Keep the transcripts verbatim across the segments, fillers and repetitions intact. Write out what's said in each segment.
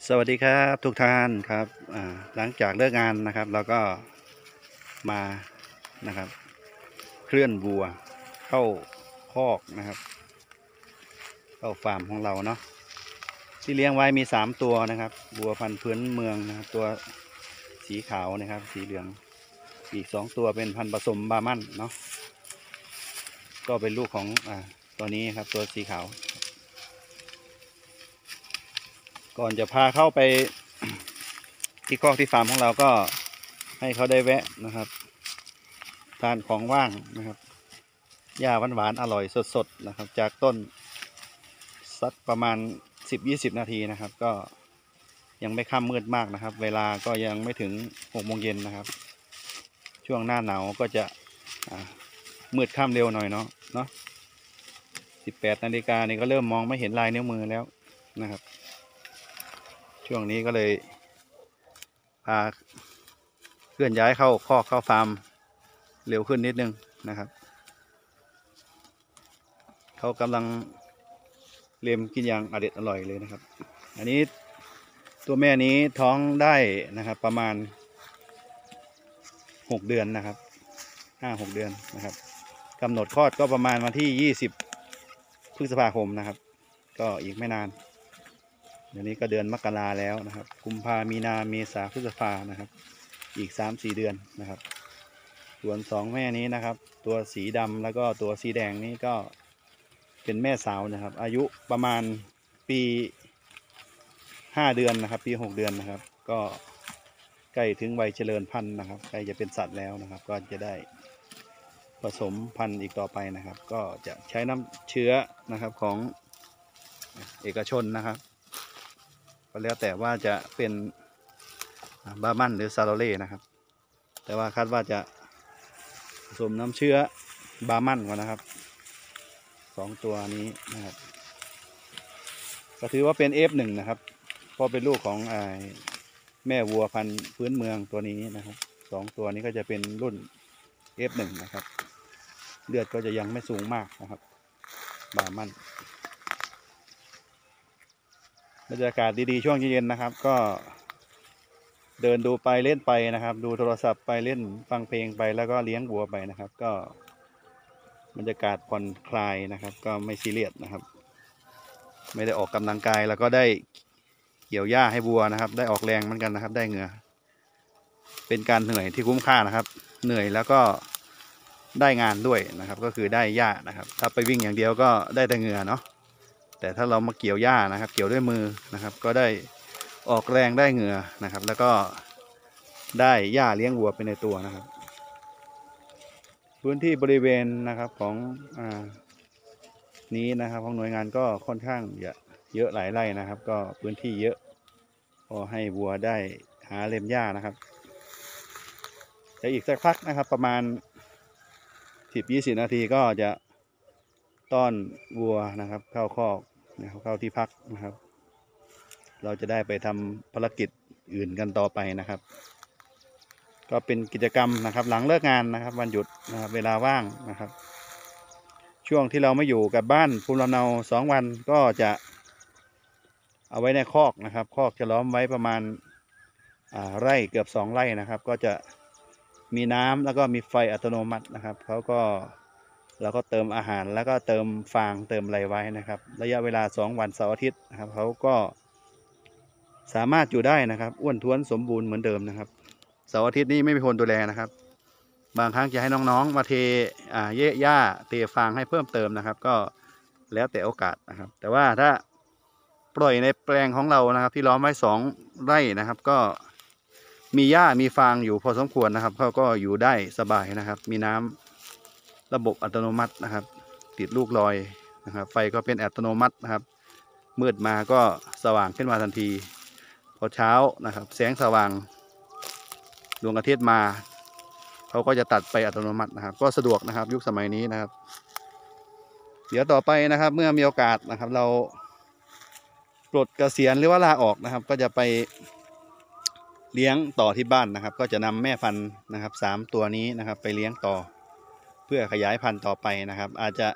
สวัสดีครับทุกท่านครับหลังจากเลิกงานนะครับเราก็มานะครับเคลื่อนวัวเข้าคอกนะครับเข้าฟาร์มของเราเนาะที่เลี้ยงไว้มีสามตัวนะครับวัวพันธุ์พื้นเมืองนะครับตัวสีขาวนะครับสีเหลืองอีกสองตัวเป็นพันธุ์ผสมบาร์มันเนาะก็เป็นลูกของอ่าตัวนี้ครับตัวสีขาวก่อนจะพาเข้าไปที่คอกที่ฟาร์มของเราก็ให้เขาได้แวะนะครับทานของว่างนะครับหญ้าหวานๆอร่อยสดๆนะครับจากต้นสักประมาณสิบยี่สิบนาทีนะครับก็ยังไม่ค่ำมืดมากนะครับเวลาก็ยังไม่ถึงหกโมงเย็นนะครับช่วงหน้าหนาวก็จะมืดค่ำเร็วหน่อยเนาะเนาะสิบแปดนาฬิกานี่ก็เริ่มมองไม่เห็นลายนิ้วมือแล้วนะครับช่วงนี้ก็เลยพาเคลื่อนย้ายเข้าคอกเข้าฟาร์มเร็วขึ้นนิดนึงนะครับเขากำลังเลียมกินอย่างอร่อยอร่อยเลยนะครับอันนี้ตัวแม่นี้ท้องได้นะครับประมาณหกเดือนนะครับห้าหกเดือนนะครับกำหนดคลอดก็ประมาณวันที่ยี่สิบพฤษภาคมนะครับก็อีกไม่นานเดี๋ยวนี้ก็เดือนมกราแล้วนะครับกุมภามีนาเมษาพฤษภานะครับอีกสามสี่เดือนนะครับส่วนสองแม่นี้นะครับตัวสีดำแล้วก็ตัวสีแดงนี้ก็เป็นแม่สาวนะครับอายุประมาณปีห้าเดือนนะครับปีหกเดือนนะครับก็ใกล้ถึงวัยเจริญพันธุ์นะครับใกล้จะเป็นสัตว์แล้วนะครับก็จะได้ผสมพันธุ์อีกต่อไปนะครับก็จะใช้น้ำเชื้อนะครับของเอกชนนะครับก็แล้วแต่ว่าจะเป็นบาร์มันหรือซาโรเล่นะครับแต่ว่าคาดว่าจะผสมน้ำเชื้อบาร์มันก่อนนะครับสองตัวนี้นะครับก็ถือว่าเป็น เอฟ หนึ่ง นะครับเพราะเป็นลูกของไอ้แม่วัวพันธุ์พื้นเมืองตัวนี้นะครับสองตัวนี้ก็จะเป็นรุ่น เอฟ หนึ่ง นะครับเลือดก็จะยังไม่สูงมากนะครับบาร์มันบรรยากาศดีๆช่วงเย็นๆนะครับก็เดินดูไปเล่นไปนะครับดูโทรศัพท์ไปเล่นฟังเพลงไปแล้วก็เลี้ยงวัวไปนะครับก็บรรยากาศผ่อนคลายนะครับก็ไม่ซีเรียสนะครับไม่ได้ออกกำลังกายแล้วก็ได้เกี่ยวหญ้าให้วัวนะครับได้ออกแรงเหมือนกันนะครับได้เหงื่อเป็นการเหนื่อยที่คุ้มค่านะครับเหนื่อยแล้วก็ได้งานด้วยนะครับก็คือได้หญ้านะครับถ้าไปวิ่งอย่างเดียวก็ได้แต่เหงื่อเนาะแต่ถ้าเรามาเกี่ยวหญ้านะครับเกี่ยวด้วยมือนะครับก็ได้ออกแรงได้เหงื่อนะครับแล้วก็ได้หญ้าเลี้ยงวัวไปในตัวนะครับพื้นที่บริเวณนะครับของอ่านี้นะครับของหน่วยงานก็ค่อนข้างเยอะเยอะหลายไร่นะครับก็พื้นที่เยอะพอให้วัวได้หาเล็มหญ้านะครับจะอีกสักพักนะครับประมาณสิบยี่สิบนาทีก็จะต้อนวัวนะครับเข้าคอกนะครับเข้าที่พักนะครับเราจะได้ไปทำภารกิจอื่นกันต่อไปนะครับก็เป็นกิจกรรมนะครับหลังเลิกงานนะครับวันหยุดนะครับเวลาว่างนะครับช่วงที่เราไม่อยู่กับบ้านภูมิลำเนาสองวันก็จะเอาไว้ในคอกนะครับคอกจะล้อมไว้ประมาณไร่เกือบสองไร่นะครับก็จะมีน้ำแล้วก็มีไฟอัตโนมัตินะครับเขาก็เราก็เติมอาหารแล้วก็เติมฟางเติมอะไรไว้นะครับระยะเวลาสองวันเสาร์อาทิตย์นะครับเขาก็สามารถอยู่ได้นะครับอ้วนท้วนสมบูรณ์เหมือนเดิมนะครับเสาร์อาทิตย์นี้ไม่มีคนดูแลนะครับบางครั้งจะให้น้องๆมาเทอ่าเยะหญ้าเทฟางให้เพิ่มเติมนะครับก็แล้วแต่โอกาสนะครับแต่ว่าถ้าปล่อยในแปลงของเรานะครับที่ล้อมไว้สองไร่นะครับก็มีหญ้ามีฟางอยู่พอสมควรนะครับเขาก็อยู่ได้สบายนะครับมีน้ำระบบอัตโนมัตินะครับติดลูกลอยนะครับไฟก็เป็นอัตโนมัตินะครับมืดมาก็สว่างขึ้นมาทันทีพอเช้านะครับแสงสว่างดวงอาทิตย์มาเขาก็จะตัดไฟอัตโนมัตินะครับก็สะดวกนะครับยุคสมัยนี้นะครับเดี๋ยวต่อไปนะครับเมื่อมีโอกาสนะครับเราปลดเกษียณหรือว่าลาออกนะครับก็จะไปเลี้ยงต่อที่บ้านนะครับก็จะนำแม่พันธุ์นะครับสามตัวนี้นะครับไปเลี้ยงต่อเพื่อขยายพันธุ์ต่อไปนะครับอาจจะ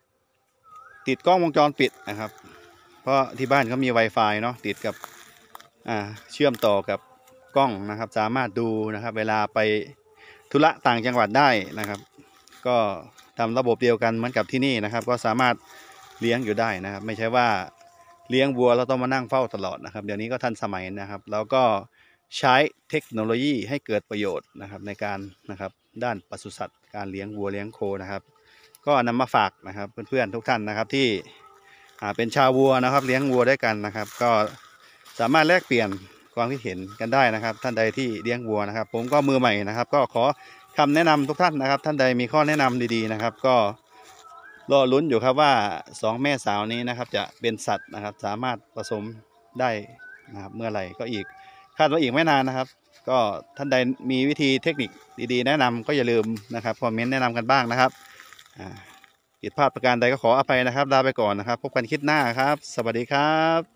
ติดกล้องวงจรปิดนะครับเพราะที่บ้านเขามี Wi-Fi เนาะติดกับอ่าเชื่อมต่อกับกล้องนะครับสามารถดูนะครับเวลาไปธุระต่างจังหวัดได้นะครับก็ทำระบบเดียวกันเหมือนกับที่นี่นะครับก็สามารถเลี้ยงอยู่ได้นะครับไม่ใช่ว่าเลี้ยงวัวเราต้องมานั่งเฝ้าตลอดนะครับเดี๋ยวนี้ก็ทันสมัยนะครับแล้วก็ใช้เทคโนโลยีให้เกิดประโยชน์นะครับในการนะครับด้านปศุสัตว์การเลี้ยงวัวเลี้ยงโคนะครับก็นำมาฝากนะครับเพื่อนๆทุกท่านนะครับที่เป็นชาววัวนะครับเลี้ยงวัวด้วยกันนะครับก็สามารถแลกเปลี่ยนความคิดเห็นกันได้นะครับท่านใดที่เลี้ยงวัวนะครับผมก็มือใหม่นะครับก็ขอคำแนะนำทุกท่านนะครับท่านใดมีข้อแนะนำดีๆนะครับก็รอลุ้นอยู่ครับว่าสองแม่สาวนี้นะครับจะเป็นสัตว์นะครับสามารถผสมได้นะครับเมื่อไหร่ก็อีกคาดว่าอีกไม่นานนะครับก็ท่านใดมีวิธีเทคนิคดีๆแนะนำก็อย่าลืมนะครับคอมเมนต์แนะนำกันบ้างนะครับผิดพลาดประการใดก็ขออภัยนะครับลาไปก่อนนะครับพบกันคลิปหน้าครับสวัสดีครับ